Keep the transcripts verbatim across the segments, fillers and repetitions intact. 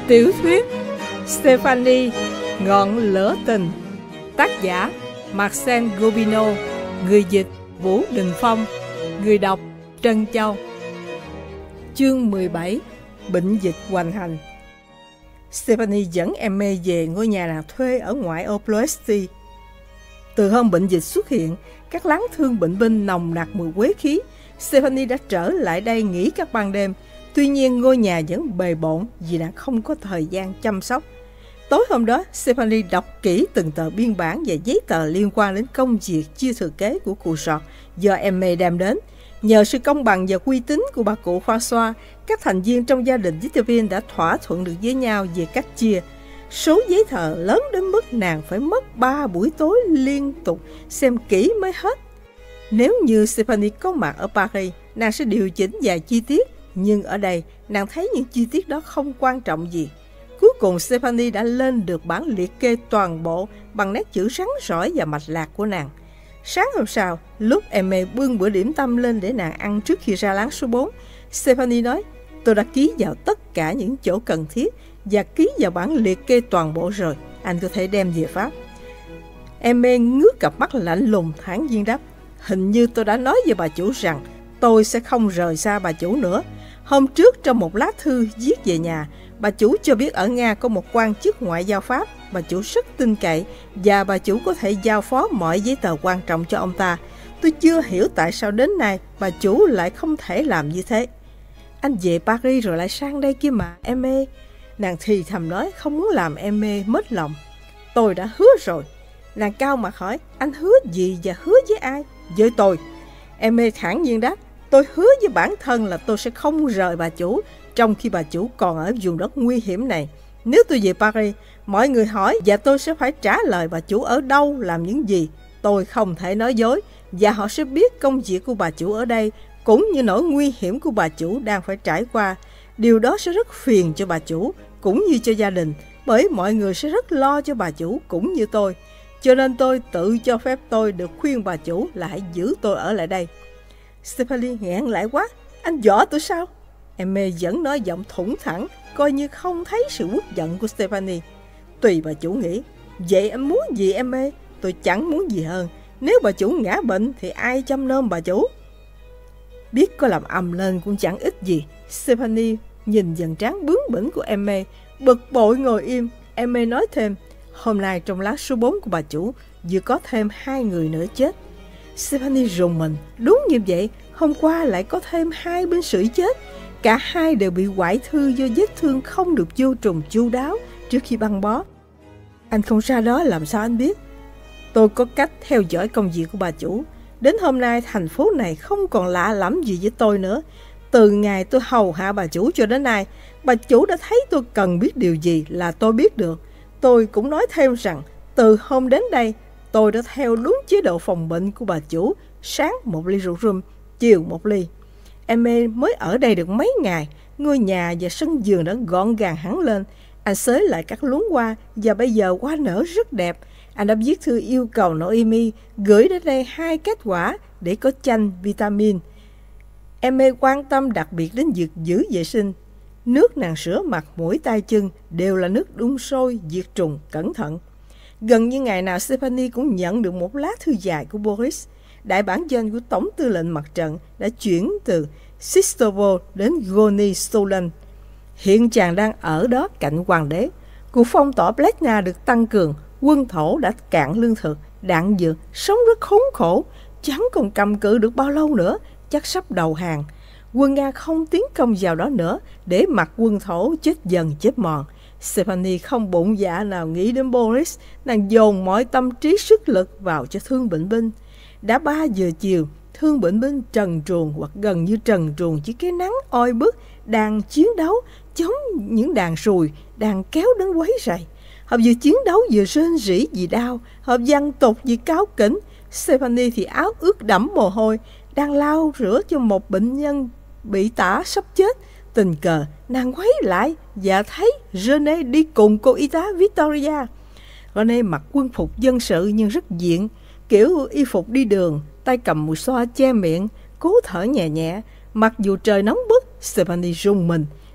Tiểu thuyết Stephanie Ngọn lửa tình. Tác giả Marcel Gobino. Người dịch Vũ Đình Phong. Người đọc Trân Châu. Chương mười bảy. Bệnh dịch hoành hành. Stephanie dẫn Emme về ngôi nhà nàng thuê ở ngoại ô Ploesti. Từ hôm bệnh dịch xuất hiện, các láng thương bệnh binh nồng nặc mùi quế khí. Stephanie đã trở lại đây nghỉ các ban đêm. Tuy nhiên ngôi nhà vẫn bề bộn vì nàng không có thời gian chăm sóc. Tối hôm đó, Stephanie đọc kỹ từng tờ biên bản và giấy tờ liên quan đến công việc chia thừa kế của cụ Sọt do Emme đem đến. Nhờ sự công bằng và uy tín của bà cụ François, các thành viên trong gia đình Ditterville đã thỏa thuận được với nhau về cách chia. Số giấy tờ lớn đến mức nàng phải mất ba buổi tối liên tục xem kỹ mới hết. Nếu như Stephanie có mặt ở Paris, nàng sẽ điều chỉnh vài chi tiết, nhưng ở đây nàng thấy những chi tiết đó không quan trọng gì. Cuối cùng Stephanie đã lên được bản liệt kê toàn bộ bằng nét chữ rắn rỏi và mạch lạc của nàng. Sáng hôm sau, lúc Emme bưng bữa điểm tâm lên để nàng ăn trước khi ra láng số bốn, Stephanie nói: "Tôi đã ký vào tất cả những chỗ cần thiết và ký vào bản liệt kê toàn bộ rồi, anh có thể đem về Pháp." Emme ngước cặp mắt lạnh lùng thản nhiên đáp: "Hình như tôi đã nói với bà chủ rằng tôi sẽ không rời xa bà chủ nữa. Hôm trước trong một lá thư viết về nhà, bà chủ cho biết ở Nga có một quan chức ngoại giao Pháp, bà chủ rất tin cậy và bà chủ có thể giao phó mọi giấy tờ quan trọng cho ông ta. Tôi chưa hiểu tại sao đến nay bà chủ lại không thể làm như thế." "Anh về Paris rồi lại sang đây kia mà, Emme." Nàng thì thầm nói, không muốn làm Emme mất lòng. "Tôi đã hứa rồi." Nàng cao mặt hỏi: "Anh hứa gì và hứa với ai?" "Với tôi." Emme thản nhiên đáp: "Tôi hứa với bản thân là tôi sẽ không rời bà chủ trong khi bà chủ còn ở vùng đất nguy hiểm này. Nếu tôi về Paris, mọi người hỏi và tôi sẽ phải trả lời bà chủ ở đâu, làm những gì. Tôi không thể nói dối và họ sẽ biết công việc của bà chủ ở đây cũng như nỗi nguy hiểm của bà chủ đang phải trải qua. Điều đó sẽ rất phiền cho bà chủ cũng như cho gia đình, bởi mọi người sẽ rất lo cho bà chủ cũng như tôi. Cho nên tôi tự cho phép tôi được khuyên bà chủ là hãy giữ tôi ở lại đây." Stephanie nghẹn lại quá: "Anh dọa tôi sao?" Emme vẫn nói giọng thủng thẳng, coi như không thấy sự uất giận của Stephanie. "Tùy bà chủ nghĩ. Vậy anh muốn gì Emme?" "Tôi chẳng muốn gì hơn. Nếu bà chủ ngã bệnh thì ai chăm nom bà chủ?" Biết có làm ầm lên cũng chẳng ích gì. Stephanie nhìn dần trán bướng bỉnh của Emme, bực bội ngồi im. Emme nói thêm: "Hôm nay trong lá số bốn của bà chủ vừa có thêm hai người nữa chết." Stephanie rùng mình. Đúng như vậy, hôm qua lại có thêm hai binh sĩ chết. Cả hai đều bị hoại thư do vết thương không được vô trùng chu đáo trước khi băng bó. "Anh không ra đó làm sao anh biết?" "Tôi có cách theo dõi công việc của bà chủ. Đến hôm nay thành phố này không còn lạ lẫm gì với tôi nữa. Từ ngày tôi hầu hạ bà chủ cho đến nay, bà chủ đã thấy tôi cần biết điều gì là tôi biết được. Tôi cũng nói thêm rằng từ hôm đến đây, tôi đã theo đúng chế độ phòng bệnh của bà chủ, sáng một ly rượu rum, chiều một ly." Emme mới ở đây được mấy ngày, ngôi nhà và sân vườn đã gọn gàng hẳn lên. Anh xới lại các luống hoa và bây giờ hoa nở rất đẹp. Anh đã viết thư yêu cầu Noemi gửi đến đây hai kết quả để có chanh vitamin. Emme quan tâm đặc biệt đến việc giữ vệ sinh. Nước nàng rửa mặt, mũi, tay chân đều là nước đun sôi, diệt trùng, cẩn thận. Gần như ngày nào Stephanie cũng nhận được một lá thư dài của Boris. Đại bản doanh của Tổng tư lệnh mặt trận đã chuyển từ Sistovo đến Gorny Stolen. Hiện chàng đang ở đó cạnh hoàng đế. Cuộc phong tỏa Plesna được tăng cường. Quân thổ đã cạn lương thực, đạn dược, sống rất khốn khổ. Chẳng còn cầm cự được bao lâu nữa, chắc sắp đầu hàng. Quân Nga không tiến công vào đó nữa, để mặc quân thổ chết dần chết mòn. Stephanie không bụng dạ nào nghĩ đến Boris. Nàng dồn mọi tâm trí sức lực vào cho thương bệnh binh. Đã ba giờ chiều, thương bệnh binh trần truồng hoặc gần như trần truồng dưới cái nắng oi bức, đang chiến đấu chống những đàn ruồi đang kéo đến quấy rầy. Họ vừa chiến đấu vừa rên rỉ vì đau, họ văng tục vì cáu kỉnh. Stephanie thì áo ướt đẫm mồ hôi, đang lau rửa cho một bệnh nhân bị tả sắp chết. Tình cờ nàng quay lại và thấy Rene đi cùng cô y tá Victoria. Rene mặc quân phục dân sự nhưng rất diện, kiểu y phục đi đường, tay cầm mùi xoa che miệng, cố thở nhẹ nhẹ. Mặc dù trời nóng bức, Stephanie rùng mình.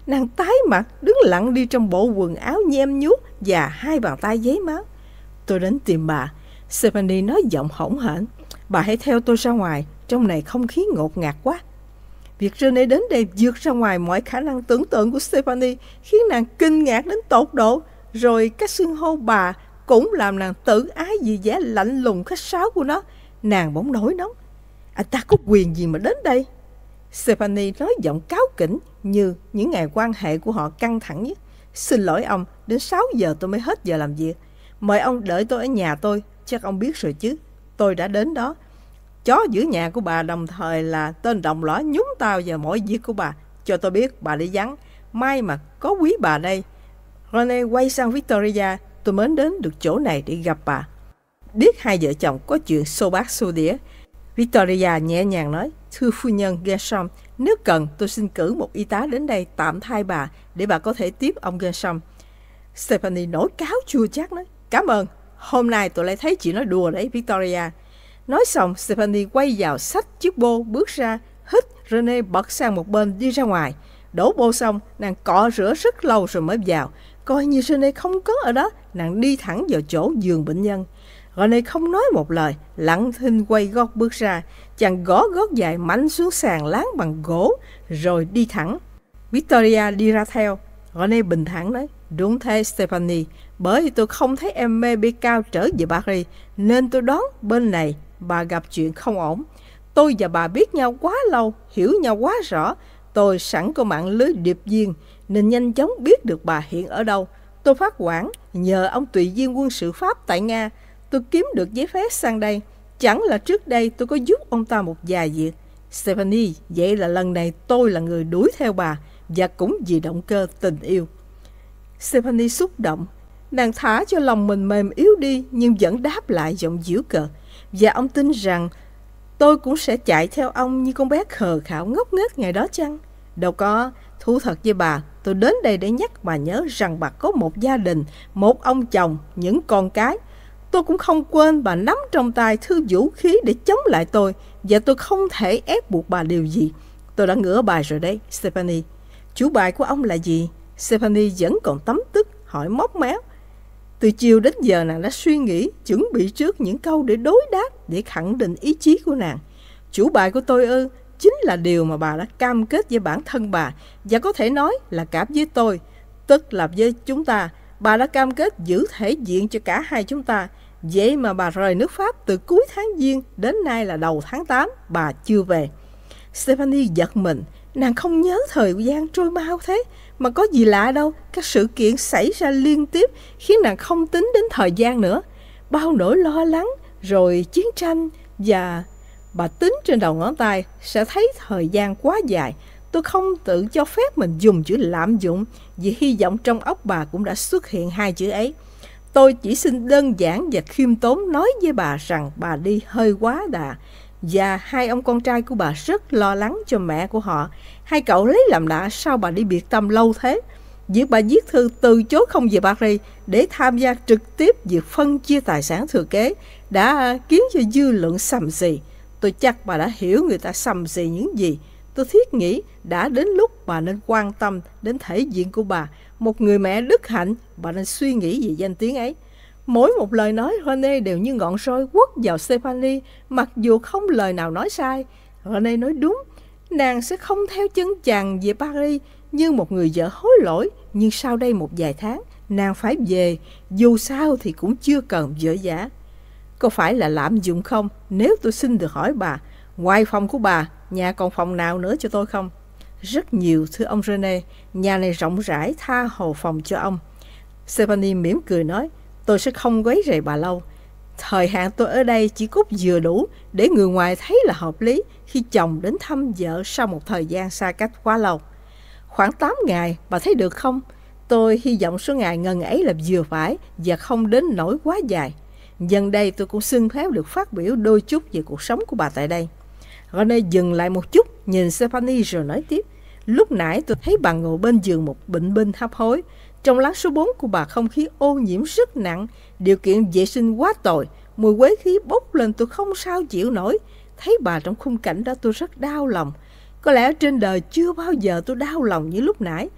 Nàng tái mặt, đứng lặng đi trong bộ quần áo nhem nhuốc và hai bàn tay giấy máu. Tôi đến tìm bà. Stephanie nói giọng hỗn hển. Bà hãy theo tôi ra ngoài, trong này không khí ngột ngạt quá. Việc Rene đến đây vượt ra ngoài mọi khả năng tưởng tượng của Stephanie, khiến nàng kinh ngạc đến tột độ. Rồi cách xưng hô bà cũng làm nàng tự ái vì vẻ lạnh lùng khách sáo của nó. Nàng bỗng nổi nóng. Anh ta có quyền gì mà đến đây? Stephanie nói giọng cáu kỉnh, như những ngày quan hệ của họ căng thẳng nhất. Xin lỗi ông, đến sáu giờ tôi mới hết giờ làm việc. Mời ông đợi tôi ở nhà tôi, chắc ông biết rồi chứ. Tôi đã đến đó. Chó giữ nhà của bà đồng thời là tên đồng lõa nhúng tao vào mọi việc của bà. Cho tôi biết bà đi vắng. May mà có quý bà đây. Rene quay sang Victoria. Tôi mến đến được chỗ này để gặp bà. Biết hai vợ chồng có chuyện xô bát xô đĩa, Victoria nhẹ nhàng nói, thưa phu nhân Gershom, nếu cần tôi xin cử một y tá đến đây tạm thay bà để bà có thể tiếp ông Gershom. Stephanie nổi cáo chua chát nói, cảm ơn, hôm nay tôi lại thấy chị nói đùa đấy Victoria. Nói xong, Stephanie quay vào xách chiếc bô bước ra, hít Rene bật sang một bên đi ra ngoài. Đổ bô xong, nàng cọ rửa rất lâu rồi mới vào. Coi như Rene không có ở đó, nàng đi thẳng vào chỗ giường bệnh nhân. Rene không nói một lời, lặng thinh quay gót bước ra. Chàng gõ gót dài mạnh xuống sàn láng bằng gỗ, rồi đi thẳng. Victoria đi ra theo. Rene bình thản nói, đúng thế Stephanie, bởi tôi không thấy em mê bê cao trở về Paris, nên tôi đoán bên này bà gặp chuyện không ổn. Tôi và bà biết nhau quá lâu, hiểu nhau quá rõ. Tôi sẵn có mạng lưới điệp viên, nên nhanh chóng biết được bà hiện ở đâu. Tôi phát quản nhờ ông tùy viên quân sự Pháp tại Nga. Tôi kiếm được giấy phép sang đây. Chẳng là trước đây tôi có giúp ông ta một vài việc. Stephanie, vậy là lần này tôi là người đuổi theo bà, và cũng vì động cơ tình yêu. Stephanie xúc động. Nàng thả cho lòng mình mềm yếu đi, nhưng vẫn đáp lại giọng giễu cợt. Và ông tin rằng tôi cũng sẽ chạy theo ông như con bé khờ khạo ngốc nghếch ngày đó chăng? Đâu có, thú thật với bà, tôi đến đây để nhắc bà nhớ rằng bà có một gia đình, một ông chồng, những con cái. Tôi cũng không quên bà nắm trong tay thứ vũ khí để chống lại tôi, và tôi không thể ép buộc bà điều gì. Tôi đã ngửa bài rồi đấy, Stephanie. Chủ bài của ông là gì? Stephanie vẫn còn tấm tức, hỏi móc méo. Từ chiều đến giờ nàng đã suy nghĩ, chuẩn bị trước những câu để đối đáp, để khẳng định ý chí của nàng. Chủ bài của tôi ư, chính là điều mà bà đã cam kết với bản thân bà, và có thể nói là cả với tôi, tức là với chúng ta. Bà đã cam kết giữ thể diện cho cả hai chúng ta. Vậy mà bà rời nước Pháp từ cuối tháng Giêng đến nay là đầu tháng tám, bà chưa về. Stephanie giật mình, nàng không nhớ thời gian trôi mau thế. Mà có gì lạ đâu, các sự kiện xảy ra liên tiếp khiến nàng không tính đến thời gian nữa. Bao nỗi lo lắng, rồi chiến tranh, và bà tính trên đầu ngón tay sẽ thấy thời gian quá dài. Tôi không tự cho phép mình dùng chữ lạm dụng, vì hy vọng trong óc bà cũng đã xuất hiện hai chữ ấy. Tôi chỉ xin đơn giản và khiêm tốn nói với bà rằng bà đi hơi quá đà, và hai ông con trai của bà rất lo lắng cho mẹ của họ. Hai cậu lấy làm lạ sao bà đi biệt tâm lâu thế. Việc bà viết thư từ chối không về Paris để tham gia trực tiếp việc phân chia tài sản thừa kế đã khiến cho dư luận sầm sì. Tôi chắc bà đã hiểu người ta sầm sì những gì. Tôi thiết nghĩ đã đến lúc bà nên quan tâm đến thể diện của bà. Một người mẹ đức hạnh, bà nên suy nghĩ về danh tiếng ấy. Mỗi một lời nói Rene đều như ngọn roi quất vào Stephanie, mặc dù không lời nào nói sai. Rene nói đúng, nàng sẽ không theo chân chàng về Paris như một người vợ hối lỗi, nhưng sau đây một vài tháng, nàng phải về, dù sao thì cũng chưa cần vợ giả. Có phải là lạm dụng không? Nếu tôi xin được hỏi bà, ngoài phòng của bà, nhà còn phòng nào nữa cho tôi không? Rất nhiều, thưa ông Rene, nhà này rộng rãi tha hồ phòng cho ông. Stephanie mỉm cười nói, tôi sẽ không quấy rầy bà lâu. Thời hạn tôi ở đây chỉ cút vừa đủ để người ngoài thấy là hợp lý khi chồng đến thăm vợ sau một thời gian xa cách quá lâu. Khoảng tám ngày, bà thấy được không? Tôi hy vọng số ngày ngần ấy là vừa phải và không đến nỗi quá dài. Gần đây tôi cũng xin phép được phát biểu đôi chút về cuộc sống của bà tại đây. Rene dừng lại một chút, nhìn Stephanie rồi nói tiếp. Lúc nãy tôi thấy bà ngồi bên giường một bệnh binh hấp hối. Trong lán số bốn của bà không khí ô nhiễm rất nặng, điều kiện vệ sinh quá tồi, mùi quế khí bốc lên tôi không sao chịu nổi. Thấy bà trong khung cảnh đó tôi rất đau lòng. Có lẽ trên đời chưa bao giờ tôi đau lòng như lúc nãy.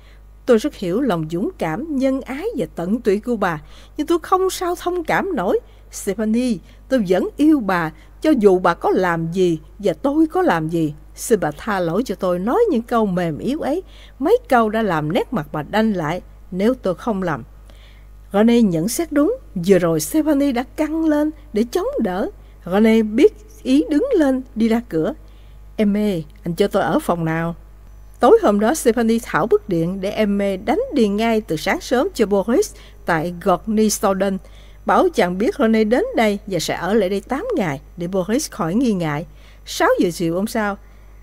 Tôi rất hiểu lòng dũng cảm, nhân ái và tận tụy của bà, nhưng tôi không sao thông cảm nổi. Stephanie, tôi vẫn yêu bà, cho dù bà có làm gì và tôi có làm gì. Xin bà tha lỗi cho tôi nói những câu mềm yếu ấy. Mấy câu đã làm nét mặt bà đanh lại. Nếu tôi không làm. Rene nhận xét đúng. Vừa rồi Stephanie đã căng lên để chống đỡ. Rene biết ý đứng lên đi ra cửa. Aimee, anh cho tôi ở phòng nào? Tối hôm đó Stephanie thảo bức điện để Aimee đánh đi ngay từ sáng sớm cho Boris tại Gorny Stoughton. Bảo chàng biết Rene đến đây và sẽ ở lại đây tám ngày để Boris khỏi nghi ngại. Sáu giờ chiều hôm sau,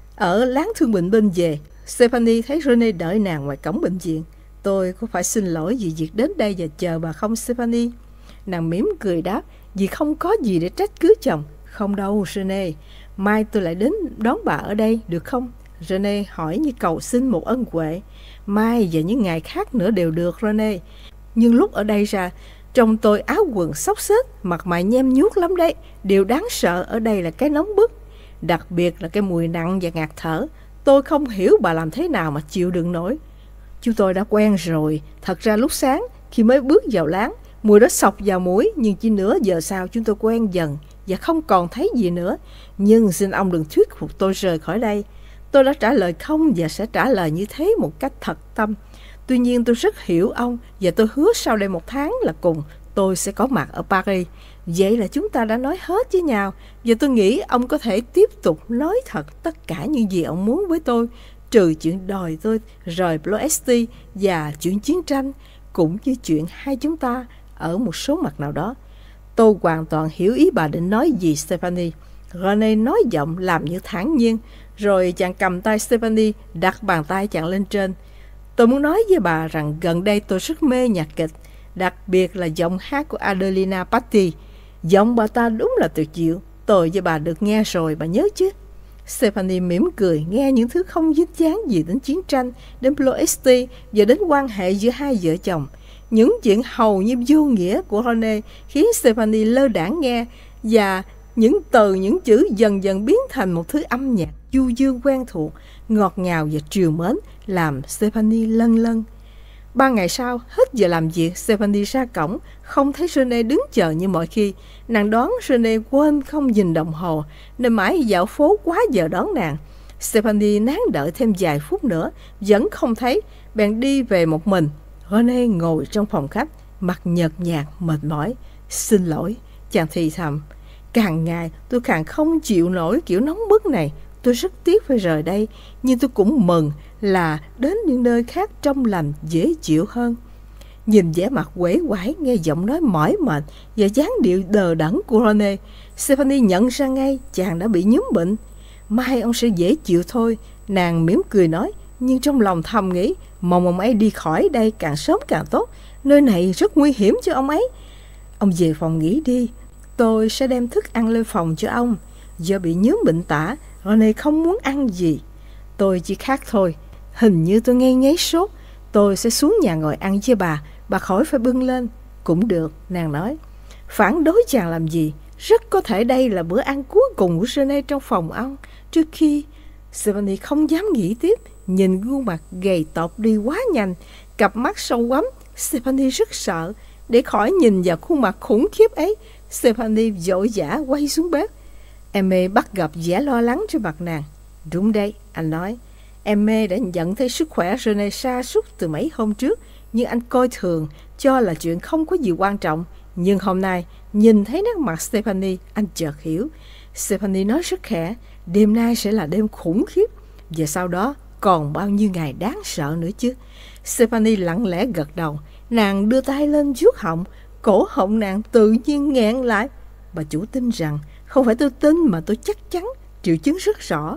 ở láng thương bệnh binh về, Stephanie thấy Rene đợi nàng ngoài cổng bệnh viện. Tôi có phải xin lỗi vì việc đến đây và chờ bà không Stephanie? Nàng mỉm cười đáp, vì không có gì để trách cứ chồng. Không đâu Rene, mai tôi lại đến đón bà ở đây được không? Rene hỏi như cầu xin một ân huệ. Mai và những ngày khác nữa đều được Rene. Nhưng lúc ở đây ra, trông tôi áo quần xốc xếch, mặt mày nhem nhuốc lắm đấy. Điều đáng sợ ở đây là cái nóng bức, đặc biệt là cái mùi nặng và ngạt thở. Tôi không hiểu bà làm thế nào mà chịu đựng nổi. Chúng tôi đã quen rồi. Thật ra lúc sáng khi mới bước vào láng, mùi đó xộc vào mũi, nhưng chỉ nửa giờ sau chúng tôi quen dần và không còn thấy gì nữa. Nhưng xin ông đừng thuyết phục tôi rời khỏi đây. Tôi đã trả lời không và sẽ trả lời như thế một cách thật tâm. Tuy nhiên tôi rất hiểu ông và tôi hứa sau đây một tháng là cùng tôi sẽ có mặt ở Paris. Vậy là chúng ta đã nói hết với nhau và tôi nghĩ ông có thể tiếp tục nói thật tất cả những gì ông muốn với tôi, trừ chuyện đòi tôi rời Ploesti và chuyện chiến tranh, cũng như chuyện hai chúng ta ở một số mặt nào đó. Tôi hoàn toàn hiểu ý bà định nói gì Stephanie. Rene nói giọng làm như thản nhiên, rồi chàng cầm tay Stephanie, đặt bàn tay chàng lên trên. Tôi muốn nói với bà rằng gần đây tôi rất mê nhạc kịch, đặc biệt là giọng hát của Adelina Patti. Giọng bà ta đúng là tuyệt diệu. Tôi với bà được nghe rồi, bà nhớ chứ? Stephanie mỉm cười, nghe những thứ không dính dáng gì đến chiến tranh, đến Ploesti và đến quan hệ giữa hai vợ chồng. Những chuyện hầu như vô nghĩa của Rene khiến Stephanie lơ đãng nghe, và những từ, những chữ dần dần biến thành một thứ âm nhạc du dương quen thuộc, ngọt ngào và trìu mến, làm Stephanie lân lân. Ba ngày sau, hết giờ làm việc, Stephanie ra cổng, không thấy Rene đứng chờ như mọi khi. Nàng đoán Rene quên không nhìn đồng hồ, nên mãi dạo phố quá giờ đón nàng. Stephanie nán đợi thêm vài phút nữa, vẫn không thấy, bèn đi về một mình. Rene ngồi trong phòng khách, mặt nhợt nhạt, mệt mỏi. Xin lỗi, chàng thì thầm. Càng ngày tôi càng không chịu nổi kiểu nóng bức này. Tôi rất tiếc phải rời đây, nhưng tôi cũng mừng là đến những nơi khác trong lành dễ chịu hơn. Nhìn vẻ mặt uể oải, nghe giọng nói mỏi mệt và dáng điệu đờ đẫn của Rene, Stephanie nhận ra ngay chàng đã bị nhúm bệnh. Mai ông sẽ dễ chịu thôi, nàng mỉm cười nói, nhưng trong lòng thầm nghĩ, mong ông ấy đi khỏi đây càng sớm càng tốt. Nơi này rất nguy hiểm cho ông ấy. Ông về phòng nghỉ đi, tôi sẽ đem thức ăn lên phòng cho ông. Do bị nhúm bệnh tả, Rene không muốn ăn gì. Tôi chỉ khát thôi. Hình như tôi nghe ngáy sốt. Tôi sẽ xuống nhà ngồi ăn với bà. Bà khỏi phải bưng lên. Cũng được, nàng nói. Phản đối chàng làm gì? Rất có thể đây là bữa ăn cuối cùng của Rene trong phòng ông. Trước khi... Stephanie không dám nghĩ tiếp. Nhìn gương mặt gầy tộc đi quá nhanh, cặp mắt sâu quắm, Stephanie rất sợ. Để khỏi nhìn vào khuôn mặt khủng khiếp ấy, Stephanie vội vã quay xuống bếp. Aimee bắt gặp vẻ lo lắng trên mặt nàng. Đúng đấy, anh nói. Aimee đã nhận thấy sức khỏe Rene sa sút từ mấy hôm trước, nhưng anh coi thường, cho là chuyện không có gì quan trọng. Nhưng hôm nay, nhìn thấy nét mặt Stephanie, anh chợt hiểu. Stephanie nói rất khẽ, đêm nay sẽ là đêm khủng khiếp, và sau đó còn bao nhiêu ngày đáng sợ nữa chứ. Stephanie lặng lẽ gật đầu. Nàng đưa tay lên vuốt họng, cổ họng nàng tự nhiên nghẹn lại. Bà chủ tin rằng, không phải tôi tin mà tôi chắc chắn, triệu chứng rất rõ.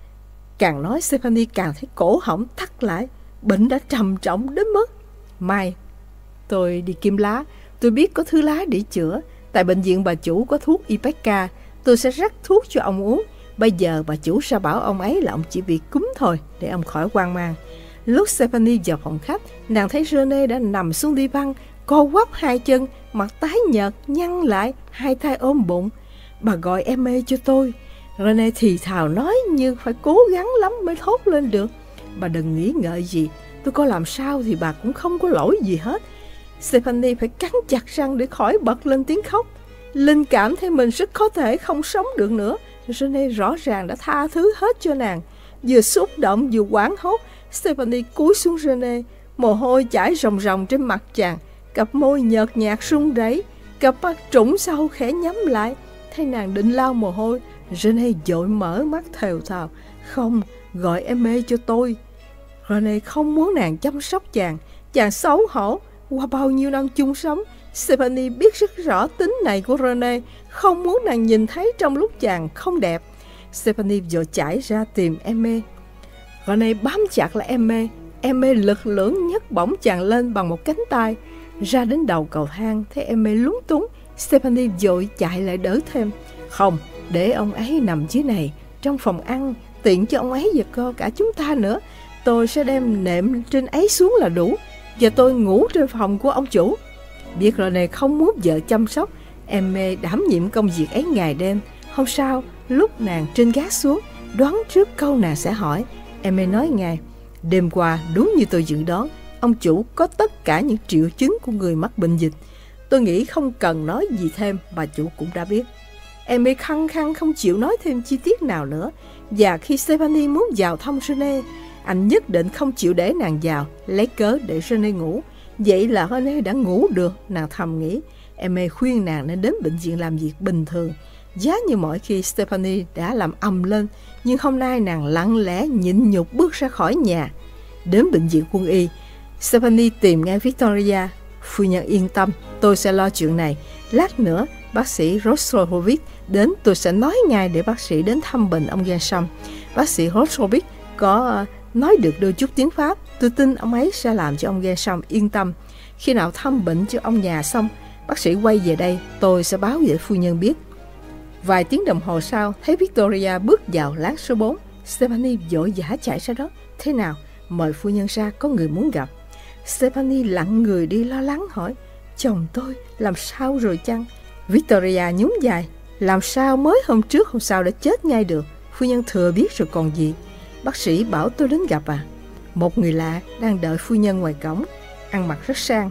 Càng nói Stephanie càng thấy cổ họng thắt lại. Bệnh đã trầm trọng đến mức. Mai, tôi đi kiếm lá. Tôi biết có thứ lá để chữa. Tại bệnh viện bà chủ có thuốc Ipecac. Tôi sẽ rắc thuốc cho ông uống. Bây giờ bà chủ sẽ bảo ông ấy là ông chỉ bị cúm thôi, để ông khỏi hoang mang. Lúc Stephanie vào phòng khách, nàng thấy Rene đã nằm xuống đi băng, co quắp hai chân, mặt tái nhợt, nhăn lại, hai tay ôm bụng. Bà gọi Aimee cho tôi. Rene thì thào nói như phải cố gắng lắm mới thốt lên được. Bà đừng nghĩ ngợi gì. Tôi có làm sao thì bà cũng không có lỗi gì hết. Stephanie phải cắn chặt răng để khỏi bật lên tiếng khóc. Linh cảm thấy mình rất có thể không sống được nữa. Rene rõ ràng đã tha thứ hết cho nàng. Vừa xúc động vừa hoảng hốt, Stephanie cúi xuống Rene. Mồ hôi chảy ròng ròng trên mặt chàng. Cặp môi nhợt nhạt run rẩy, cặp mắt trũng sâu khẽ nhắm lại. Thấy nàng định lau mồ hôi, Rene vội mở mắt thều thào. Không, gọi em mê cho tôi. Rene không muốn nàng chăm sóc chàng. Chàng xấu hổ. Qua bao nhiêu năm chung sống, Stephanie biết rất rõ tính này của Rene, không muốn nàng nhìn thấy trong lúc chàng không đẹp. Stephanie vội chạy ra tìm Aimé. Rene bám chặt lại Aimé. Aimé lực lưỡng nhấc bổng chàng lên bằng một cánh tay. Ra đến đầu cầu thang, thấy Aimé lúng túng, Stephanie vội chạy lại đỡ thêm. Không, để ông ấy nằm dưới này, trong phòng ăn, tiện cho ông ấy và cô cả chúng ta nữa. Tôi sẽ đem nệm trên ấy xuống là đủ. Và tôi ngủ trên phòng của ông chủ. Biết Rene không muốn vợ chăm sóc, Aimé đảm nhiệm công việc ấy ngày đêm. Hôm sau, lúc nàng trên gác xuống, đoán trước câu nàng sẽ hỏi, Aimé nói ngay: đêm qua đúng như tôi dự đoán, ông chủ có tất cả những triệu chứng của người mắc bệnh dịch. Tôi nghĩ không cần nói gì thêm, bà chủ cũng đã biết. Aimé khăng khăng không chịu nói thêm chi tiết nào nữa. Và khi Stephanie muốn vào thăm Rene, anh nhất định không chịu để nàng vào, lấy cớ để Rene ngủ. Vậy là Rene đã ngủ được, nàng thầm nghĩ. Aimé khuyên nàng nên đến bệnh viện làm việc bình thường. Giá như mọi khi Stephanie đã làm ầm lên, nhưng hôm nay nàng lặng lẽ nhịn nhục bước ra khỏi nhà. Đến bệnh viện quân y, Stephanie tìm ngay Victoria. Phu nhân yên tâm, tôi sẽ lo chuyện này. Lát nữa bác sĩ Rostropovich đến, tôi sẽ nói ngay để bác sĩ đến thăm bệnh ông Gershom. Bác sĩ Rostropovich có nói được đôi chút tiếng Pháp. Tôi tin ông ấy sẽ làm cho ông Gershom yên tâm. Khi nào thăm bệnh cho ông nhà xong, bác sĩ quay về đây, tôi sẽ báo về phu nhân biết. Vài tiếng đồng hồ sau, thấy Victoria bước vào lát số bốn. Stephanie vội vã chạy ra đó. Thế nào? Mời phu nhân ra, có người muốn gặp. Stephanie lặng người đi lo lắng hỏi: chồng tôi làm sao rồi chăng? Victoria nhún vai: làm sao mới hôm trước hôm sau đã chết ngay được. Phu nhân thừa biết rồi còn gì. Bác sĩ bảo tôi đến gặp à? Một người lạ đang đợi phu nhân ngoài cổng, ăn mặc rất sang.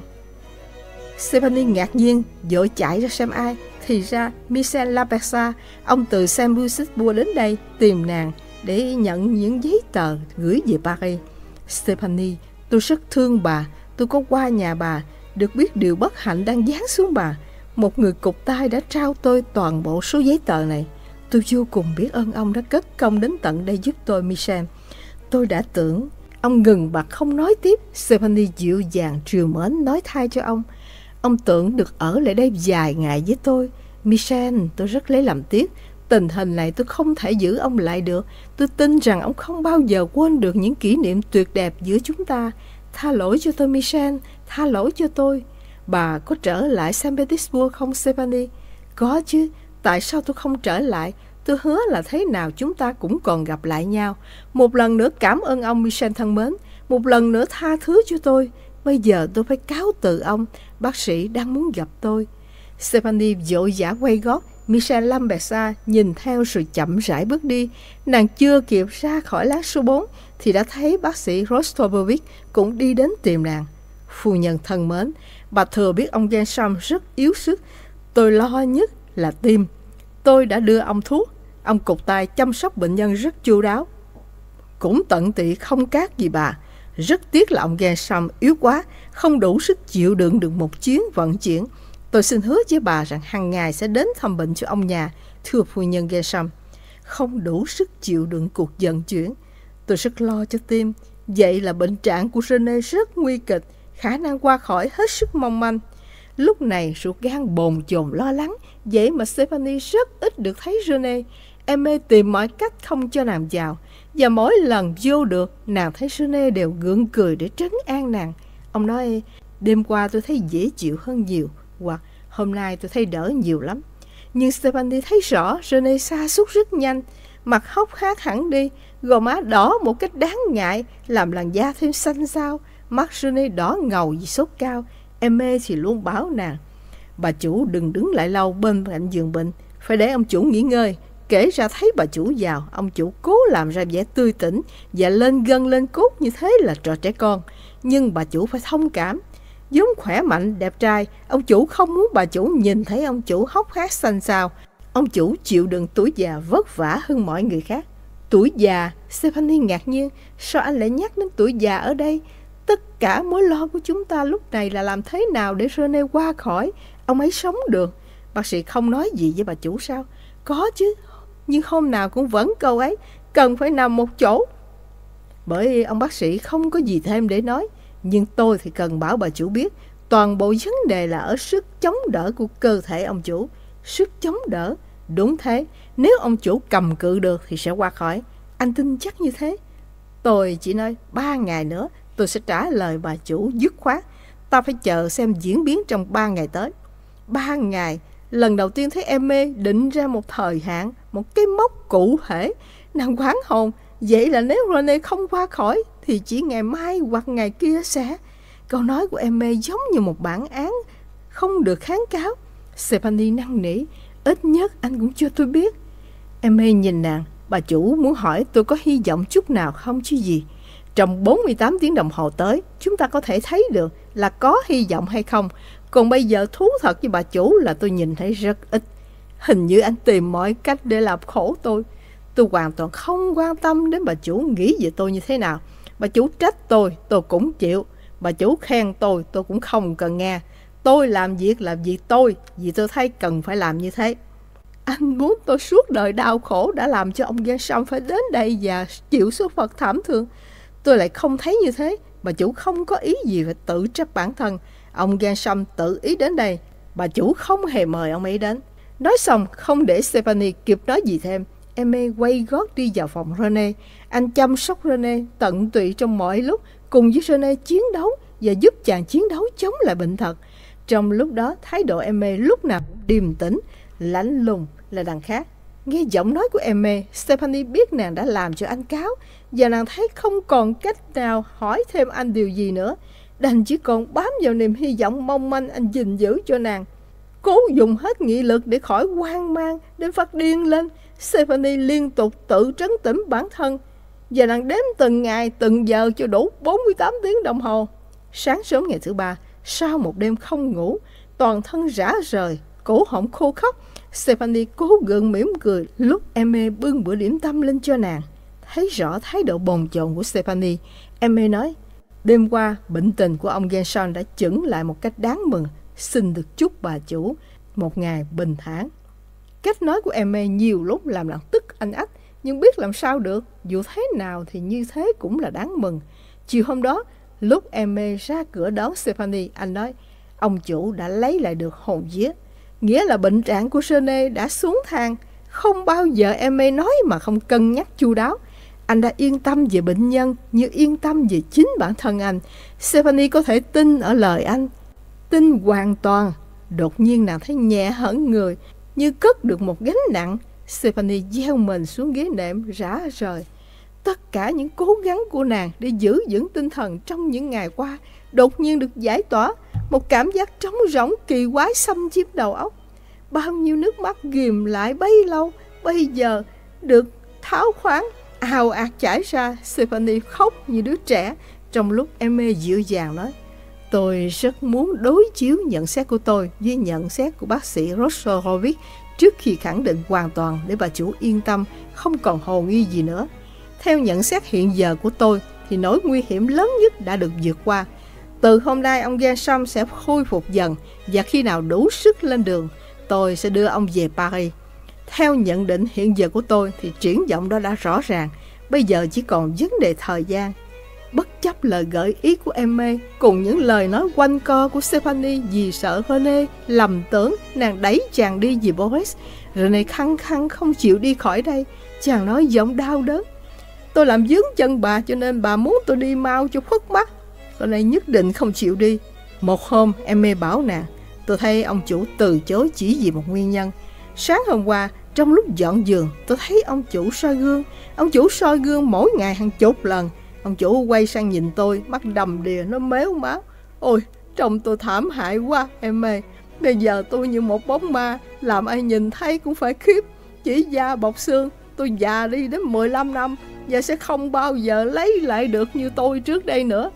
Stephanie ngạc nhiên, vội chạy ra xem ai. Thì ra Michel Lapersa, ông từ Saint Petersburg đến đây tìm nàng để nhận những giấy tờ gửi về Paris. Stephanie, tôi rất thương bà. Tôi có qua nhà bà, được biết điều bất hạnh đang giáng xuống bà. Một người cụt tay đã trao tôi toàn bộ số giấy tờ này. Tôi vô cùng biết ơn ông đã cất công đến tận đây giúp tôi, Michel. Tôi đã tưởng... Ông ngừng bặt không nói tiếp. Stephanie dịu dàng trìu mến nói thay cho ông. Ông tưởng được ở lại đây vài ngày với tôi. Michel, tôi rất lấy làm tiếc. Tình hình này tôi không thể giữ ông lại được. Tôi tin rằng ông không bao giờ quên được những kỷ niệm tuyệt đẹp giữa chúng ta. Tha lỗi cho tôi, Michel. Tha lỗi cho tôi. Bà có trở lại Saint Petersburg không, Stephanie? Có chứ. Tại sao tôi không trở lại? Tôi hứa là thế nào chúng ta cũng còn gặp lại nhau. Một lần nữa cảm ơn ông, Michel thân mến. Một lần nữa tha thứ cho tôi. Bây giờ tôi phải cáo từ ông. Bác sĩ đang muốn gặp tôi. Stephanie vội vã quay gót. Michel Lambersa nhìn theo rồi chậm rãi bước đi. Nàng chưa kịp ra khỏi lát số bốn thì đã thấy bác sĩ Rostropovich cũng đi đến tìm nàng. Phu nhân thân mến, bà thừa biết ông Gershom rất yếu sức. Tôi lo nhất là tim. Tôi đã đưa ông thuốc. Ông cụt tay chăm sóc bệnh nhân rất chu đáo, cũng tận tụy không cát gì bà. Rất tiếc là ông Gershom yếu quá, không đủ sức chịu đựng được một chuyến vận chuyển. Tôi xin hứa với bà rằng hàng ngày sẽ đến thăm bệnh cho ông nhà. Thưa phu nhân Gershom, không đủ sức chịu đựng cuộc vận chuyển. Tôi rất lo cho tim. Vậy là bệnh trạng của Rene rất nguy kịch, khả năng qua khỏi hết sức mong manh. Lúc này ruột gan bồn chồn lo lắng. Vậy mà Stephanie rất ít được thấy Rene. Aimé tìm mọi cách không cho nàng vào, và mỗi lần vô được, nàng thấy Rene đều gượng cười để trấn an nàng. Ông nói: đêm qua tôi thấy dễ chịu hơn nhiều, hoặc hôm nay tôi thấy đỡ nhiều lắm. Nhưng Stephanie thấy rõ Rene sa sút rất nhanh, mặt hốc hác hẳn đi, gò má đỏ một cách đáng ngại, làm làn da thêm xanh xao. Mắt Rene đỏ ngầu vì sốt cao. Aimé thì luôn bảo nàng: bà chủ đừng đứng lại lâu bên cạnh giường bệnh, phải để ông chủ nghỉ ngơi. kể ra thấy bà chủ vào, ông chủ cố làm ra vẻ tươi tỉnh và lên gân lên cốt như thế là trò trẻ con. Nhưng bà chủ phải thông cảm. vốn khỏe mạnh, đẹp trai, ông chủ không muốn bà chủ nhìn thấy ông chủ hốc hác xanh xao. Ông chủ chịu đựng tuổi già vất vả hơn mọi người khác. Tuổi già? Stephanie ngạc nhiên. Sao anh lại nhắc đến tuổi già ở đây? Tất cả mối lo của chúng ta lúc này là làm thế nào để Rene qua khỏi, ông ấy sống được. Bác sĩ không nói gì với bà chủ sao? Có chứ, nhưng hôm nào cũng vẫn câu ấy, cần phải nằm một chỗ. Bởi ông bác sĩ không có gì thêm để nói. Nhưng tôi thì cần bảo bà chủ biết, toàn bộ vấn đề là ở sức chống đỡ của cơ thể ông chủ. Sức chống đỡ? Đúng thế, nếu ông chủ cầm cự được thì sẽ qua khỏi. Anh tin chắc như thế? Tôi chỉ nói ba ngày nữa tôi sẽ trả lời bà chủ dứt khoát. Ta phải chờ xem diễn biến trong ba ngày tới. Ba ngày? Lần đầu tiên thấy em mê định ra một thời hạn, một cái mốc cụ thể. Nàng hoảng hồn. Vậy là nếu Rene không qua khỏi thì chỉ ngày mai hoặc ngày kia sẽ... Câu nói của em mê giống như một bản án không được kháng cáo. Stephanie năn nỉ, ít nhất anh cũng cho tôi biết. Em mê nhìn nàng. Bà chủ muốn hỏi tôi có hy vọng chút nào không chứ gì. Trong bốn mươi tám tiếng đồng hồ tới, chúng ta có thể thấy được là có hy vọng hay không. Còn bây giờ thú thật với bà chủ là tôi nhìn thấy rất ít. Hình như anh tìm mọi cách để làm khổ tôi. Tôi hoàn toàn không quan tâm đến bà chủ nghĩ về tôi như thế nào. Bà chủ trách tôi, tôi cũng chịu. Bà chủ khen tôi, tôi cũng không cần nghe. Tôi làm việc là vì tôi, vì tôi thấy cần phải làm như thế. Anh muốn tôi suốt đời đau khổ đã làm cho ông Gershom phải đến đây và chịu số phận thảm thương. Tôi lại không thấy như thế. Bà chủ không có ý gì phải tự trách bản thân. Ông Gershom tự ý đến đây. Bà chủ không hề mời ông ấy đến. Nói xong, không để Stephanie kịp nói gì thêm, Aimee quay gót đi vào phòng Rene. Anh chăm sóc Rene tận tụy trong mọi lúc, cùng với Rene chiến đấu và giúp chàng chiến đấu chống lại bệnh tật. Trong lúc đó, thái độ Aimee lúc nào cũng điềm tĩnh, lạnh lùng là đằng khác. Nghe giọng nói của Aimee, Stephanie biết nàng đã làm cho anh cáo, và nàng thấy không còn cách nào hỏi thêm anh điều gì nữa. Đành chỉ còn bám vào niềm hy vọng mong manh anh gìn giữ cho nàng. Cố dùng hết nghị lực để khỏi hoang mang đến phát điên lên, Stephanie liên tục tự trấn tĩnh bản thân, và nàng đếm từng ngày từng giờ cho đủ bốn mươi tám tiếng đồng hồ. Sáng sớm ngày thứ ba, sau một đêm không ngủ, toàn thân rã rời, cổ họng khô khóc, Stephanie cố gượng mỉm cười lúc Aimee bưng bữa điểm tâm lên cho nàng. Thấy rõ thái độ bồn chồn của Stephanie, Aimee nói, đêm qua bệnh tình của ông Gershom đã chững lại một cách đáng mừng. Xin được chúc bà chủ một ngày bình thản. Cách nói của Aimee nhiều lúc làm nàng tức anh ách, nhưng biết làm sao được, dù thế nào thì như thế cũng là đáng mừng. Chiều hôm đó, lúc Aimee ra cửa đón Stephanie, anh nói, ông chủ đã lấy lại được hồn vía, nghĩa là bệnh trạng của Rene đã xuống thang. Không bao giờ Aimee nói mà không cân nhắc chu đáo. Anh đã yên tâm về bệnh nhân như yên tâm về chính bản thân anh. Stephanie có thể tin ở lời anh, tin hoàn toàn. Đột nhiên nàng thấy nhẹ hẳn người, như cất được một gánh nặng. Stephanie gieo mình xuống ghế nệm rã rời. Tất cả những cố gắng của nàng để giữ vững tinh thần trong những ngày qua đột nhiên được giải tỏa. Một cảm giác trống rỗng kỳ quái xâm chiếm đầu óc. Bao nhiêu nước mắt ghìm lại bấy lâu, bây giờ được tháo khoáng, ào ạt chảy ra. Stephanie khóc như đứa trẻ, trong lúc Aimee dịu dàng nói, tôi rất muốn đối chiếu nhận xét của tôi với nhận xét của bác sĩ Rostrovic trước khi khẳng định hoàn toàn để bà chủ yên tâm, không còn hồ nghi gì nữa. Theo nhận xét hiện giờ của tôi thì nỗi nguy hiểm lớn nhất đã được vượt qua. Từ hôm nay ông Gershom sẽ khôi phục dần, và khi nào đủ sức lên đường, tôi sẽ đưa ông về Paris. Theo nhận định hiện giờ của tôi thì triển vọng đó đã rõ ràng, bây giờ chỉ còn vấn đề thời gian. Bất chấp lời gợi ý của Aimee cùng những lời nói quanh co của Stephanie vì sợ Rene lầm tưởng nàng đẩy chàng đi vì Boris, Rene khăng khăng không chịu đi khỏi đây. Chàng nói giọng đau đớn, tôi làm vướng chân bà cho nên bà muốn tôi đi mau cho khuất mắt. Rene nhất định không chịu đi. Một hôm Aimee bảo nàng, tôi thấy ông chủ từ chối chỉ vì một nguyên nhân. Sáng hôm qua trong lúc dọn giường, tôi thấy ông chủ soi gương. Ông chủ soi gương mỗi ngày hàng chục lần. Ông chủ quay sang nhìn tôi, mắt đầm đìa, nó méo máu. Ôi, trông tôi thảm hại quá Aimee. Bây giờ tôi như một bóng ma, làm ai nhìn thấy cũng phải khiếp. chỉ da bọc xương. Tôi già đi đến mười lăm năm và sẽ không bao giờ lấy lại được như tôi trước đây nữa.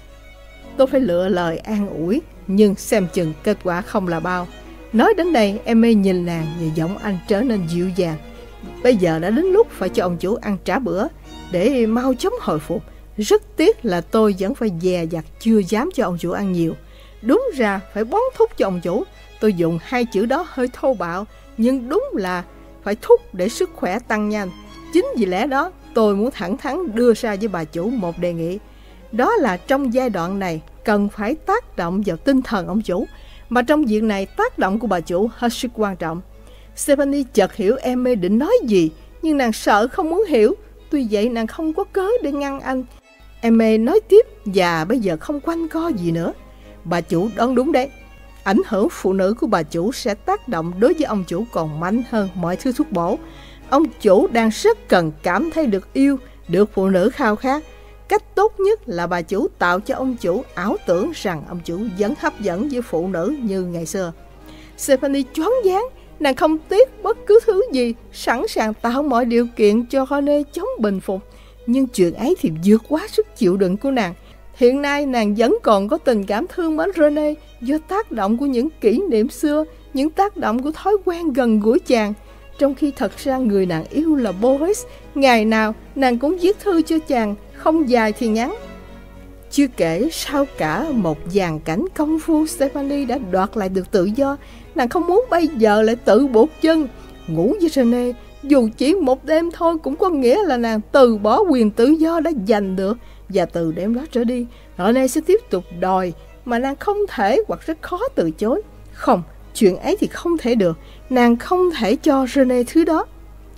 Tôi phải lựa lời an ủi, nhưng xem chừng kết quả không là bao. Nói đến đây, Emma nhìn nàng và giọng anh trở nên dịu dàng. Bây giờ đã đến lúc phải cho ông chủ ăn trả bữa để mau chóng hồi phục. Rất tiếc là tôi vẫn phải dè dặt chưa dám cho ông chủ ăn nhiều. Đúng ra phải bón thuốc cho ông chủ. Tôi dùng hai chữ đó hơi thô bạo, nhưng đúng là phải thúc để sức khỏe tăng nhanh. Chính vì lẽ đó tôi muốn thẳng thắn đưa ra với bà chủ một đề nghị. Đó là trong giai đoạn này cần phải tác động vào tinh thần ông chủ, mà trong việc này tác động của bà chủ hết sức quan trọng. Stephanie chợt hiểu Emma định nói gì, nhưng nàng sợ không muốn hiểu. Tuy vậy nàng không có cớ để ngăn anh. Emma nói tiếp và bây giờ không quanh co gì nữa. Bà chủ đoán đúng đấy. Ảnh hưởng phụ nữ của bà chủ sẽ tác động đối với ông chủ còn mạnh hơn mọi thứ thuốc bổ. Ông chủ đang rất cần cảm thấy được yêu, được phụ nữ khao khát. Cách tốt nhất là bà chủ tạo cho ông chủ ảo tưởng rằng ông chủ vẫn hấp dẫn với phụ nữ như ngày xưa. Stephanie choáng váng, nàng không tiếc bất cứ thứ gì, sẵn sàng tạo mọi điều kiện cho Rene chống bình phục. Nhưng chuyện ấy thì vượt quá sức chịu đựng của nàng. Hiện nay nàng vẫn còn có tình cảm thương mến Rene do tác động của những kỷ niệm xưa, những tác động của thói quen gần gũi chàng. Trong khi thật ra người nàng yêu là Boris, ngày nào nàng cũng viết thư cho chàng, không dài thì ngắn. Chưa kể sau cả một dàn cảnh công phu, Stephanie đã đoạt lại được tự do. Nàng không muốn bây giờ lại tự buộc chân. Ngủ với Rene dù chỉ một đêm thôi cũng có nghĩa là nàng từ bỏ quyền tự do đã giành được. Và từ đêm đó trở đi, Rene sẽ tiếp tục đòi mà nàng không thể hoặc rất khó từ chối. Không, chuyện ấy thì không thể được. Nàng không thể cho Rene thứ đó.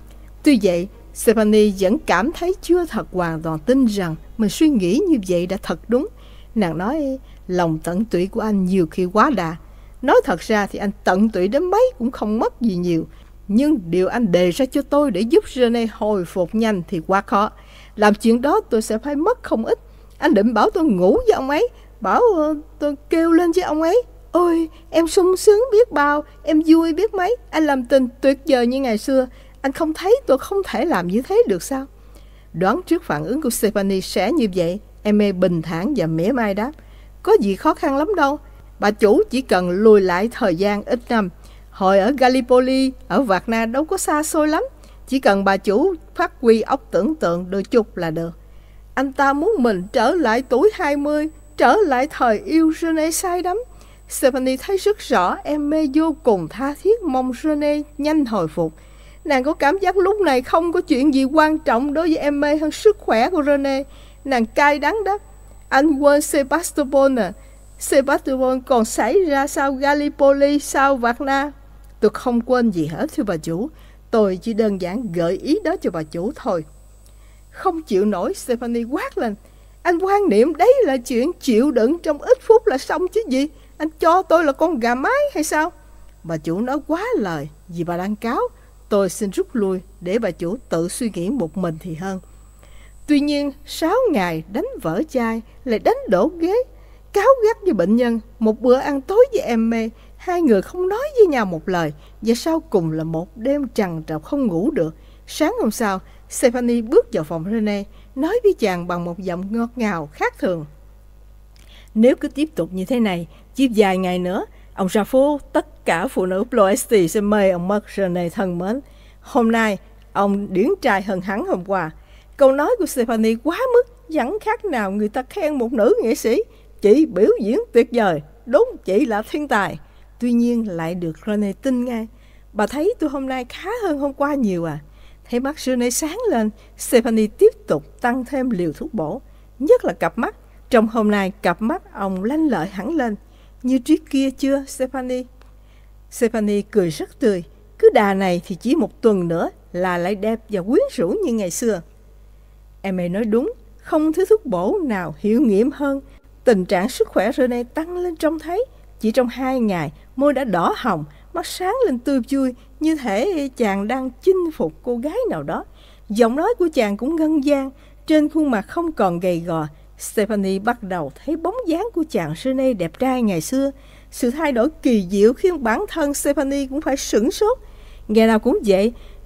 Tuy vậy, Stephanie vẫn cảm thấy chưa thật hoàn toàn tin rằng mình suy nghĩ như vậy đã thật đúng. Nàng nói lòng tận tụy của anh nhiều khi quá đà. Nói thật ra thì anh tận tụy đến mấy cũng không mất gì nhiều. Nhưng điều anh đề ra cho tôi để giúp Rene hồi phục nhanh thì quá khó. Làm chuyện đó tôi sẽ phải mất không ít. Anh định bảo tôi ngủ với ông ấy, bảo uh, tôi kêu lên với ông ấy. Ôi, em sung sướng biết bao, em vui biết mấy. Anh làm tình tuyệt vời như ngày xưa. Anh không thấy tôi không thể làm như thế được sao? Đoán trước phản ứng của Stephanie sẽ như vậy, Emma bình thản và mỉa mai đáp. Có gì khó khăn lắm đâu. Bà chủ chỉ cần lùi lại thời gian ít năm. Hồi ở Gallipoli, ở Vạc Na đâu có xa xôi lắm. Chỉ cần bà chủ phát huy óc tưởng tượng đôi chút là được. Anh ta muốn mình trở lại tuổi hai mươi, trở lại thời yêu Rene say đắm. Stephanie thấy rất rõ Emma vô cùng tha thiết mong Rene nhanh hồi phục. Nàng có cảm giác lúc này không có chuyện gì quan trọng đối với Emma hơn sức khỏe của Rene. Nàng cay đắng đó. Anh quên Sebastopol à. Sebastopol còn xảy ra sau Gallipoli, sau Vạc Na. Tôi không quên gì hết thưa bà chủ. Tôi chỉ đơn giản gợi ý đó cho bà chủ thôi. Không chịu nổi, Stephanie quát lên. Anh quan niệm đấy là chuyện chịu đựng trong ít phút là xong chứ gì. Anh cho tôi là con gà mái hay sao? Bà chủ nói quá lời vì bà đang cáo. Tôi xin rút lui để bà chủ tự suy nghĩ một mình thì hơn. Tuy nhiên, sáu ngày đánh vỡ chai, lại đánh đổ ghế, cáo gắt với bệnh nhân, một bữa ăn tối với Emma, hai người không nói với nhau một lời, và sau cùng là một đêm trằn trọc không ngủ được. Sáng hôm sau, Stephanie bước vào phòng Rene, nói với chàng bằng một giọng ngọt ngào khác thường. Nếu cứ tiếp tục như thế này, chỉ vài ngày nữa, ông Raffo, tất cả phụ nữ Ploesti sẽ mê ông mất. Rene thân mến, hôm nay ông điển trai hơn hắn hôm qua. Câu nói của Stephanie quá mức, chẳng khác nào người ta khen một nữ nghệ sĩ. Chị biểu diễn tuyệt vời, đúng chị là thiên tài. Tuy nhiên lại được Rene tin ngay. Bà thấy tôi hôm nay khá hơn hôm qua nhiều à? Thấy mắt Rene sáng lên, Stephanie tiếp tục tăng thêm liều thuốc bổ, nhất là cặp mắt. Trong hôm nay cặp mắt ông lanh lợi hẳn lên. Như trước kia chưa Stephanie? Stephanie cười rất tươi. Cứ đà này thì chỉ một tuần nữa là lại đẹp và quyến rũ như ngày xưa. Emma nói đúng, không thứ thuốc bổ nào hiệu nghiệm hơn. Tình trạng sức khỏe Rene tăng lên trông thấy. Chỉ trong hai ngày, môi đã đỏ hồng, mắt sáng lên tươi vui, như thể chàng đang chinh phục cô gái nào đó. Giọng nói của chàng cũng ngân vang, trên khuôn mặt không còn gầy gò. Stephanie bắt đầu thấy bóng dáng của chàng Rene đẹp trai ngày xưa. Sự thay đổi kỳ diệu khiến bản thân Stephanie cũng phải sửng sốt. Ngày nào cũng vậy,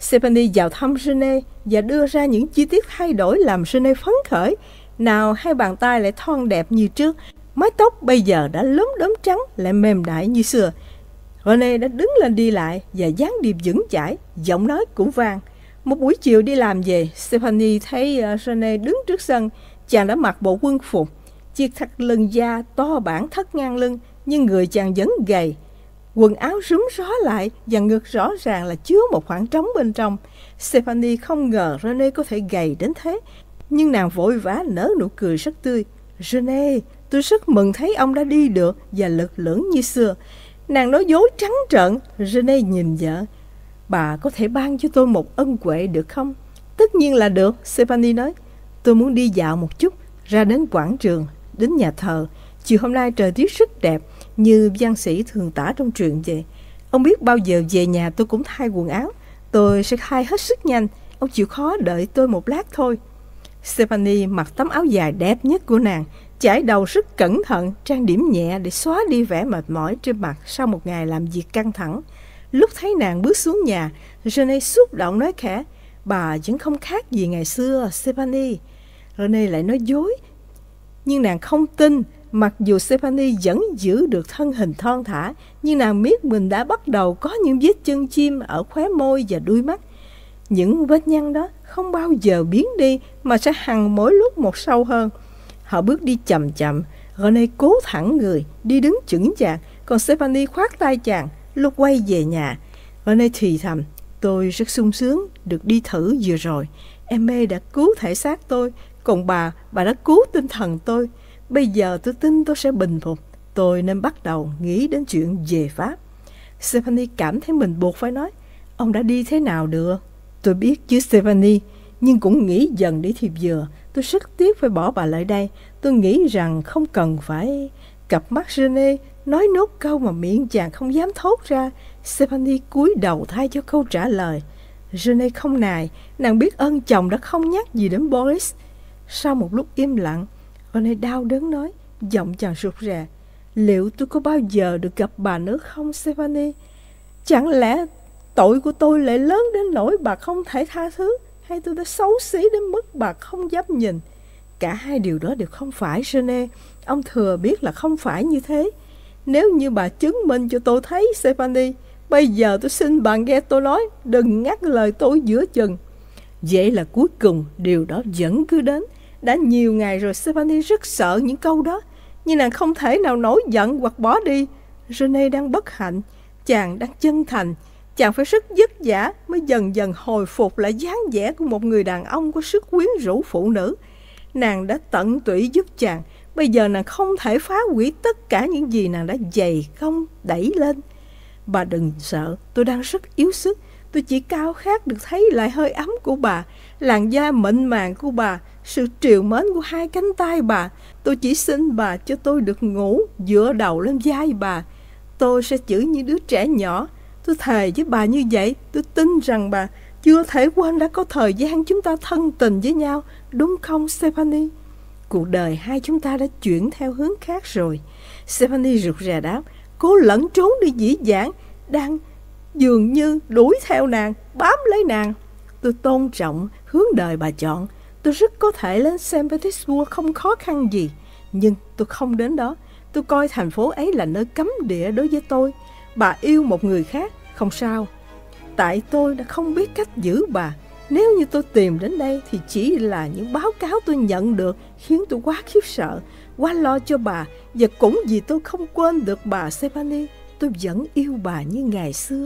Stephanie vào thăm Rene và đưa ra những chi tiết thay đổi làm Rene phấn khởi. Nào, hai bàn tay lại thon đẹp như trước, mái tóc bây giờ đã lốm đốm trắng, lại mềm mại như xưa. Rene đã đứng lên đi lại và dáng điệu vững chãi, giọng nói cũng vang. Một buổi chiều đi làm về, Stephanie thấy Rene đứng trước sân. Chàng đã mặc bộ quân phục, chiếc thắt lưng da to bản thắt ngang lưng, nhưng người chàng vẫn gầy. Quần áo rúm ró lại và ngực rõ ràng là chứa một khoảng trống bên trong. Stephanie không ngờ Rene có thể gầy đến thế, nhưng nàng vội vã nở nụ cười rất tươi. Rene, tôi rất mừng thấy ông đã đi được và lực lưỡng như xưa. Nàng nói dối trắng trợn. Rene nhìn vợ. Bà có thể ban cho tôi một ân huệ được không? Tất nhiên là được, Stephanie nói. Tôi muốn đi dạo một chút, ra đến quảng trường, đến nhà thờ. Chiều hôm nay trời tiết rất đẹp, như văn sĩ thường tả trong truyện vậy. Ông biết bao giờ về nhà tôi cũng thay quần áo. Tôi sẽ thay hết sức nhanh. Ông chịu khó đợi tôi một lát thôi. Stephanie mặc tấm áo dài đẹp nhất của nàng, chải đầu rất cẩn thận, trang điểm nhẹ để xóa đi vẻ mệt mỏi trên mặt sau một ngày làm việc căng thẳng. Lúc thấy nàng bước xuống nhà, Rene xúc động nói khẽ, bà vẫn không khác gì ngày xưa, Stephanie. Rene lại nói dối, nhưng nàng không tin. Mặc dù Stephanie vẫn giữ được thân hình thon thả, nhưng nàng biết mình đã bắt đầu có những vết chân chim ở khóe môi và đuôi mắt. Những vết nhăn đó không bao giờ biến đi, mà sẽ hằn mỗi lúc một sâu hơn. Họ bước đi chậm chậm. Rene cố thẳng người, đi đứng chững chạc, còn Stephanie khoát tay chàng. Lúc quay về nhà, Rene thì thầm, tôi rất sung sướng được đi thử vừa rồi. Aimee đã cứu thể xác tôi, còn bà, bà đã cứu tinh thần tôi. Bây giờ tôi tin tôi sẽ bình phục. Tôi nên bắt đầu nghĩ đến chuyện về Pháp. Stephanie cảm thấy mình buộc phải nói, ông đã đi thế nào được? Tôi biết chứ Stephanie, nhưng cũng nghĩ dần đi thì vừa. Tôi rất tiếc phải bỏ bà lại đây. Tôi nghĩ rằng không cần phải... Cặp mắt Rene nói nốt câu mà miệng chàng không dám thốt ra. Stephanie cúi đầu thay cho câu trả lời. Rene không nài, nàng biết ơn chồng đã không nhắc gì đến Boris. Sau một lúc im lặng, Rene đau đớn nói, giọng chàng rụt rè, liệu tôi có bao giờ được gặp bà nữa không Stephanie? Chẳng lẽ tội của tôi lại lớn đến nỗi bà không thể tha thứ, hay tôi đã xấu xí đến mức bà không dám nhìn? Cả hai điều đó đều không phải, Rene. Ông thừa biết là không phải như thế. Nếu như bà chứng minh cho tôi thấy, Stephanie, bây giờ tôi xin bà nghe tôi nói, đừng ngắt lời tôi giữa chừng. Vậy là cuối cùng điều đó vẫn cứ đến. Đã nhiều ngày rồi Stephanie rất sợ những câu đó, nhưng nàng không thể nào nổi giận hoặc bỏ đi. Rene đang bất hạnh, chàng đang chân thành. Chàng phải rất vất vả mới dần dần hồi phục lại dáng vẻ của một người đàn ông có sức quyến rũ phụ nữ. Nàng đã tận tụy giúp chàng. Bây giờ nàng không thể phá hủy tất cả những gì nàng đã dày công đẩy lên. Bà đừng sợ, tôi đang rất yếu sức. Tôi chỉ khao khát được thấy lại hơi ấm của bà, làn da mịn màng của bà, sự trìu mến của hai cánh tay bà. Tôi chỉ xin bà cho tôi được ngủ dựa đầu lên vai bà. Tôi sẽ giữ như đứa trẻ nhỏ. Tôi thề với bà như vậy. Tôi tin rằng bà chưa thể quên đã có thời gian chúng ta thân tình với nhau, đúng không Stephanie? Cuộc đời hai chúng ta đã chuyển theo hướng khác rồi. Stephanie rụt rè đáp, cố lẩn trốn đi dĩ dãn, đang dường như đuổi theo nàng, bám lấy nàng. Tôi tôn trọng hướng đời bà chọn. Tôi rất có thể lên Saint Petersburg không khó khăn gì, nhưng tôi không đến đó. Tôi coi thành phố ấy là nơi cấm địa đối với tôi. Bà yêu một người khác, không sao. Tại tôi đã không biết cách giữ bà. Nếu như tôi tìm đến đây thì chỉ là những báo cáo tôi nhận được khiến tôi quá khiếp sợ, quá lo cho bà. Và cũng vì tôi không quên được bà Stephanie, tôi vẫn yêu bà như ngày xưa.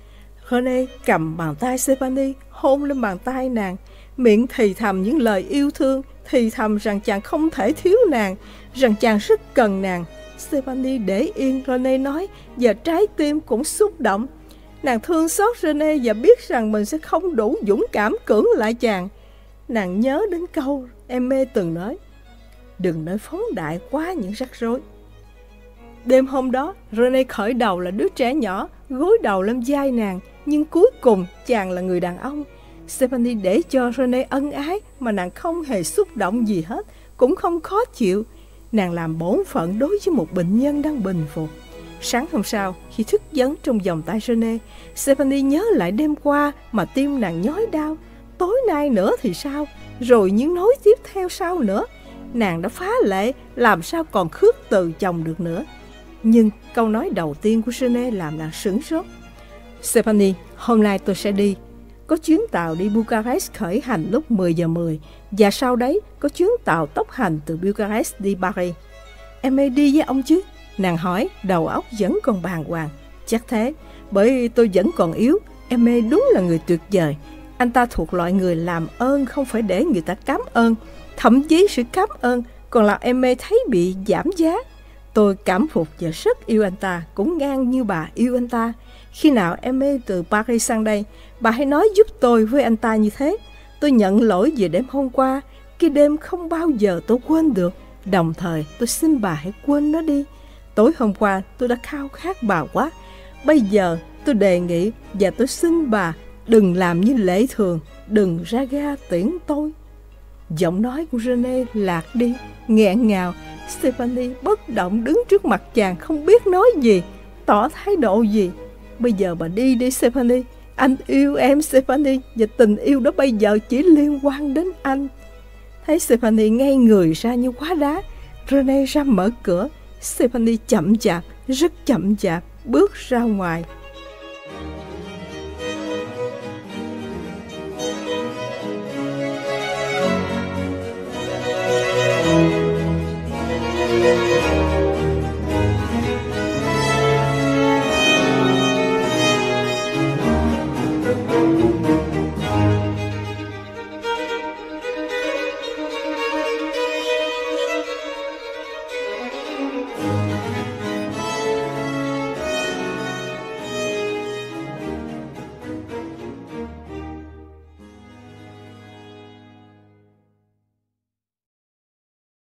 Rene cầm bàn tay Stephanie, hôn lên bàn tay nàng, miệng thì thầm những lời yêu thương, thì thầm rằng chàng không thể thiếu nàng, rằng chàng rất cần nàng. Stephanie để yên Rene nói, và trái tim cũng xúc động. Nàng thương xót Rene và biết rằng mình sẽ không đủ dũng cảm cưỡng lại chàng. Nàng nhớ đến câu Aimee từng nói, đừng nói phóng đại quá những rắc rối. Đêm hôm đó, Rene khởi đầu là đứa trẻ nhỏ, gối đầu lên vai nàng, nhưng cuối cùng chàng là người đàn ông. Stephanie để cho Rene ân ái mà nàng không hề xúc động gì hết, cũng không khó chịu. Nàng làm bổn phận đối với một bệnh nhân đang bình phục. Sáng hôm sau, khi thức giấc trong vòng tay Rene, Stephanie nhớ lại đêm qua mà tim nàng nhói đau. Tối nay nữa thì sao? Rồi những nối tiếp theo sau nữa. Nàng đã phá lệ, làm sao còn khước từ chồng được nữa. Nhưng câu nói đầu tiên của Rene làm nàng sửng sốt. Stephanie, hôm nay tôi sẽ đi. Có chuyến tàu đi Bucharest khởi hành lúc mười giờ mười, và sau đấy có chuyến tàu tốc hành từ Bucharest đi Paris. Em ấy đi với ông chứ? Nàng hỏi, đầu óc vẫn còn bàng hoàng. Chắc thế, bởi tôi vẫn còn yếu. Em ấy đúng là người tuyệt vời. Anh ta thuộc loại người làm ơn không phải để người ta cảm ơn. Thậm chí sự cảm ơn còn làm em ấy thấy bị giảm giá. Tôi cảm phục và rất yêu anh ta, cũng ngang như bà yêu anh ta. Khi nào em ấy từ Paris sang đây, bà hãy nói giúp tôi với anh ta như thế. Tôi nhận lỗi về đêm hôm qua. Cái đêm không bao giờ tôi quên được. Đồng thời tôi xin bà hãy quên nó đi. Tối hôm qua tôi đã khao khát bà quá. Bây giờ tôi đề nghị và tôi xin bà đừng làm như lệ thường. Đừng ra ga tiễn tôi. Giọng nói của Rene lạc đi, nghẹn ngào. Stephanie bất động đứng trước mặt chàng, không biết nói gì, tỏ thái độ gì. Bây giờ bà đi đi Stephanie. Anh yêu em Stephanie, và tình yêu đó bây giờ chỉ liên quan đến anh. Thấy Stephanie ngây người ra như hóa đá, Rene ra mở cửa. Stephanie chậm chạp, rất chậm chạp bước ra ngoài.